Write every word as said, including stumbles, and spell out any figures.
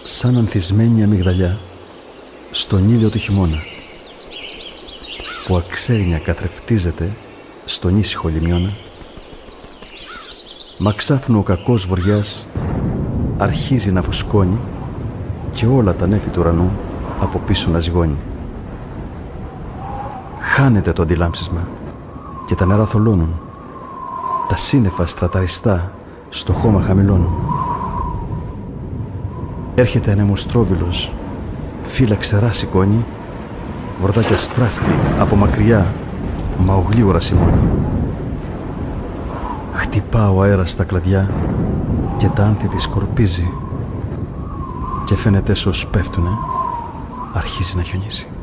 σαν ανθισμένη αμυγδαλιά στον ήλιο του χειμώνα, που αξέρνια καθρεφτίζεται στον ήσυχο λιμιώνα, μα ξάφνου ο κακός βοριάς αρχίζει να φουσκώνει και όλα τα νέφη του ουρανού από πίσω να ζυγώνει. Χάνεται το αντιλάμψισμα και τα νερά θολώνουν, τα σύννεφα στραταριστά στο χώμα χαμηλώνουν. Έρχεται ανεμοστρόβιλος, φύλλα ξερά σηκώνει, βροντάκια στράφτη από μακριά, μα ο γλίγορα σημώνει. Χτυπά ο αέρας στα κλαδιά και τα άνθη τη σκορπίζει και φαίνεται έσως πέφτουνε, αρχίζει να χιονίζει.